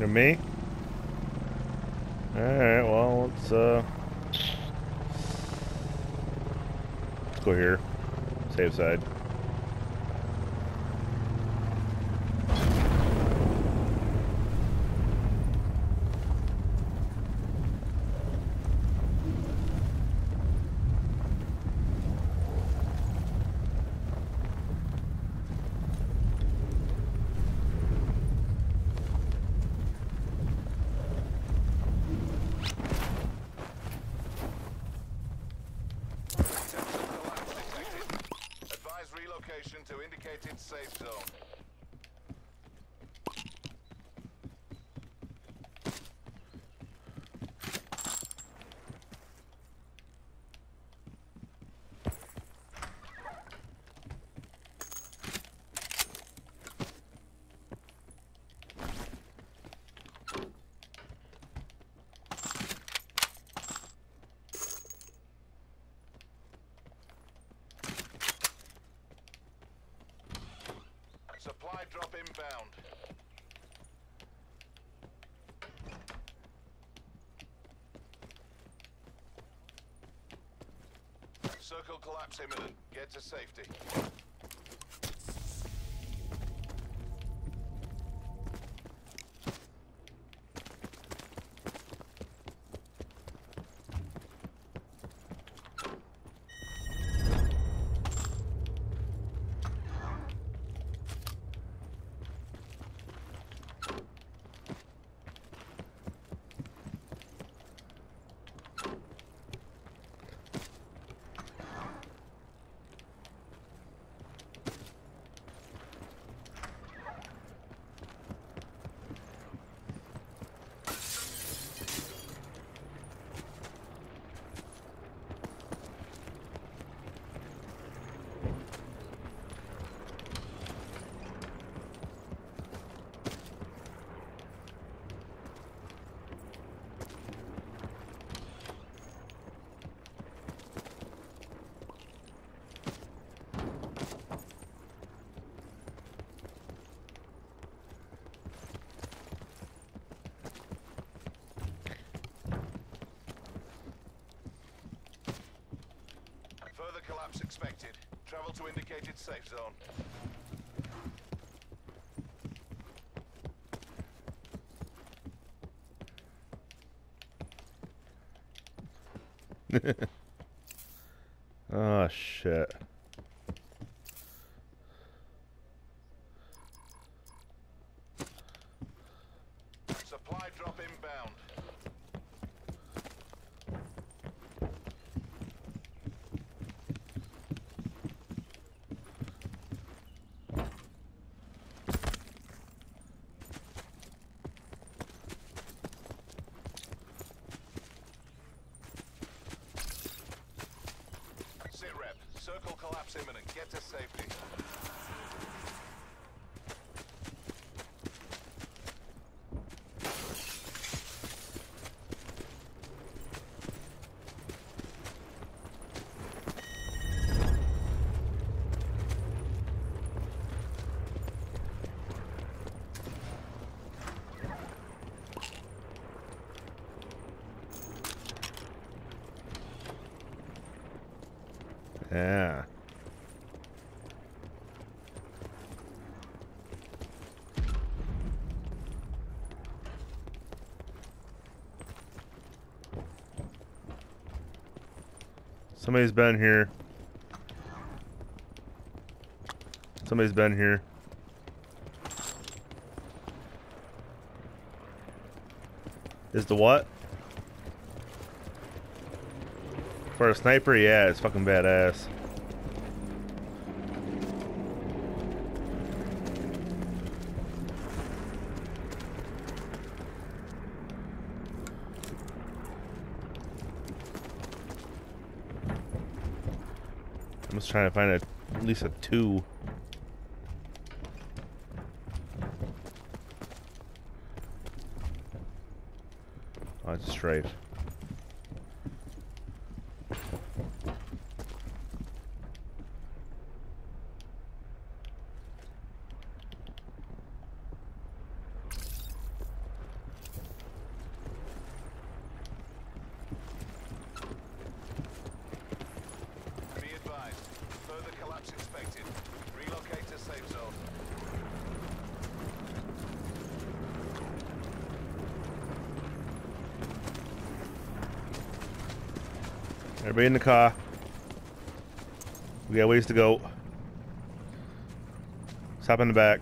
And me? Alright, well, let's go here. Safe side. Relocation to indicated safe zone. Supply drop inbound. Circle collapse imminent. Get to safety. Further collapse expected. Travel to indicated safe zone. Oh, shit. Supply drop inbound. Sit rep. Circle collapse imminent. Get to safety. Yeah. Somebody's been here. Somebody's been here. Is the what? For a sniper, yeah, it's fucking badass. I'm just trying to find at least a 2. Oh, it's a strafe. Everybody in the car. We got ways to go. Let's hop in the back.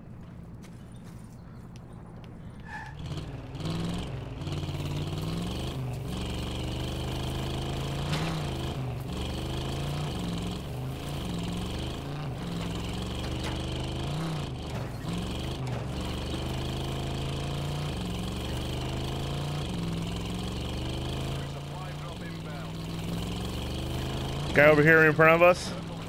Guy over here in front of us.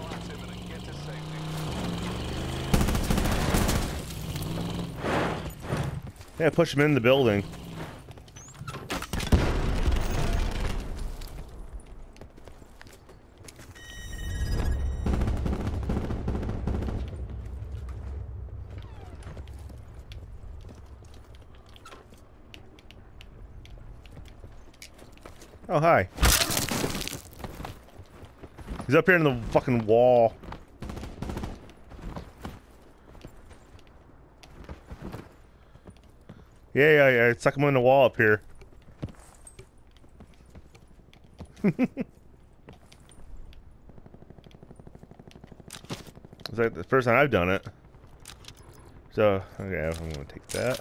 Yeah, push him in the building. Oh, hi. He's up here in the fucking wall. Yeah, stuck him in the wall up here. Is that the first time I've done it? So, okay, I'm gonna take that.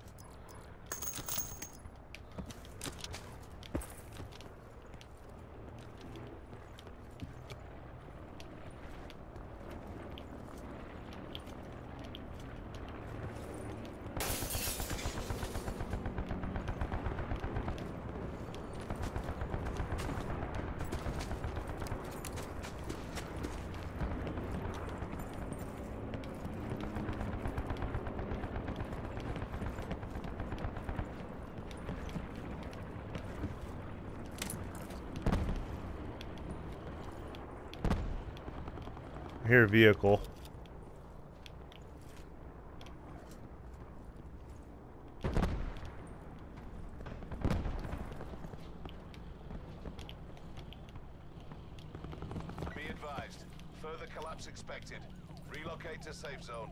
I hear a vehicle. Be advised. Further collapse expected. Relocate to safe zone.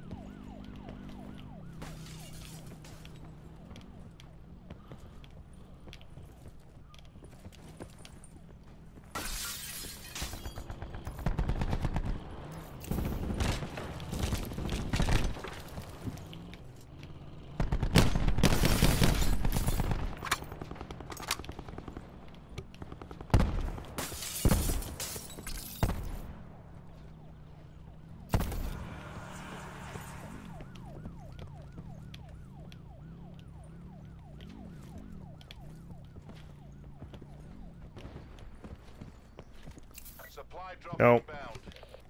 Supply drop Nope. inbound.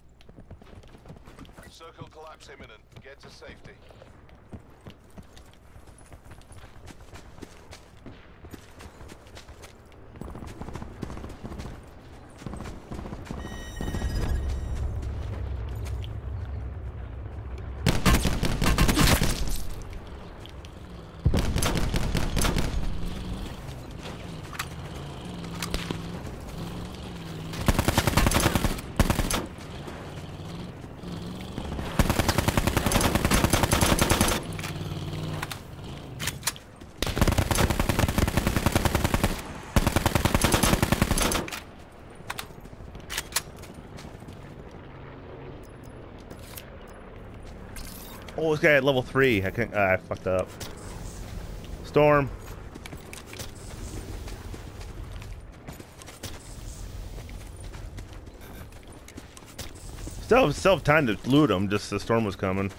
Circle collapse imminent. Get to safety. Oh, this guy at level 3. I can't. I fucked up. Storm. Still have time to loot him. Just the storm was coming.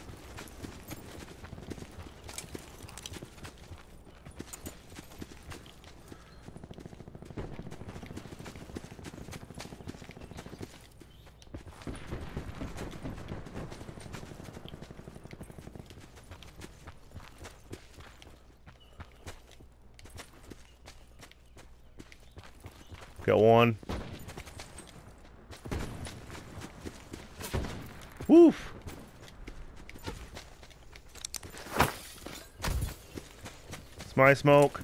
Got one. Woof. It's my smoke.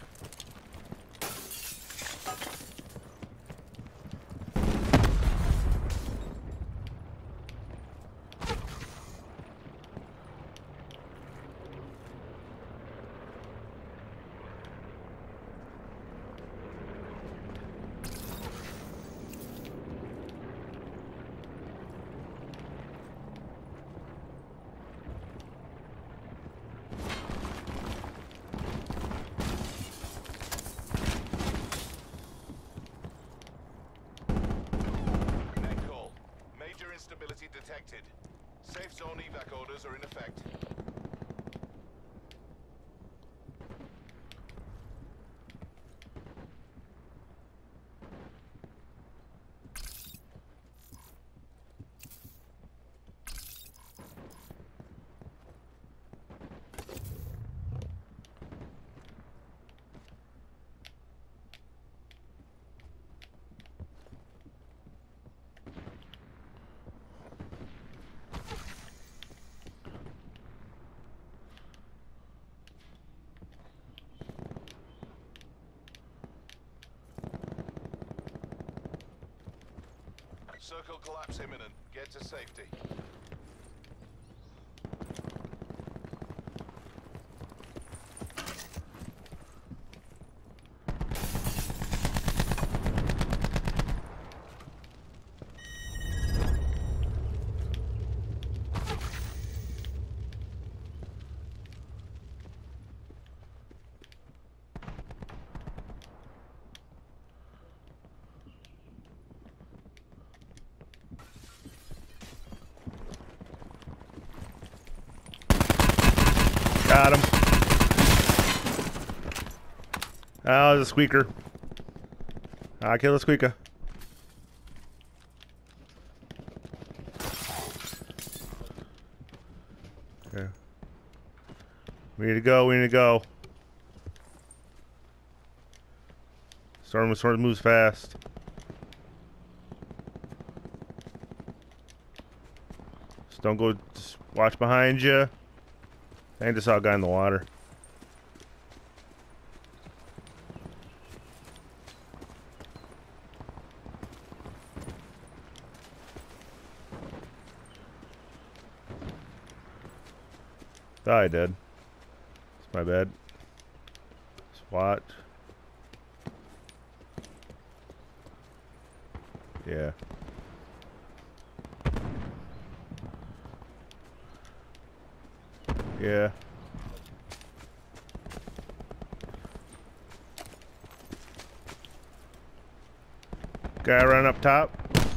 detected. Safe zone evac orders are in effect. Circle collapse imminent. Get to safety. Got him. Oh, there's a squeaker. I kill the squeaker. Okay. We need to go. We need to go. Storm moves fast. Just don't go. Just watch behind you. I just saw a guy in the water. Thought I did. It's my bad. SWAT. Yeah. Yeah. Guy run up top.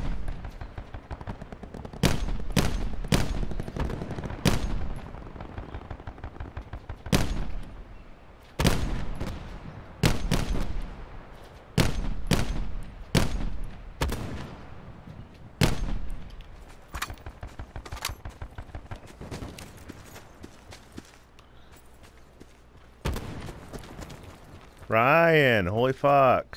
Ryan, holy fuck.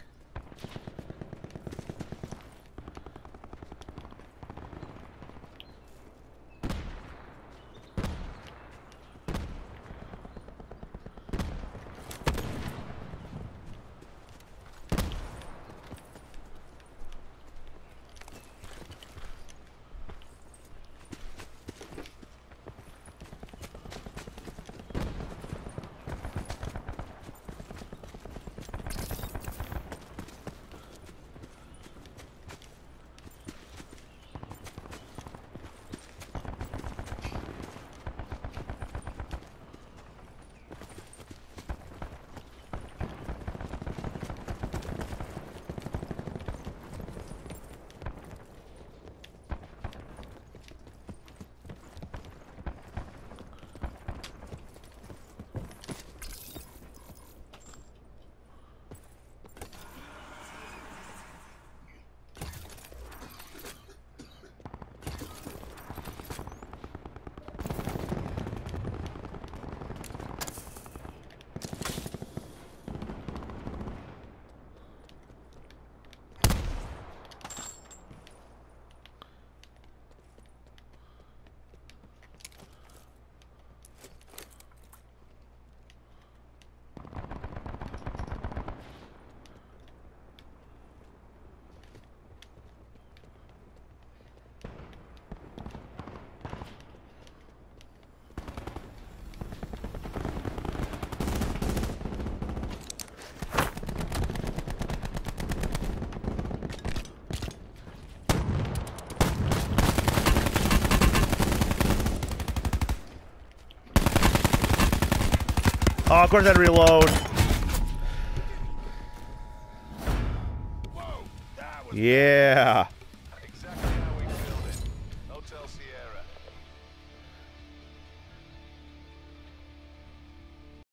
Oh, of course I had to reload. Yeah.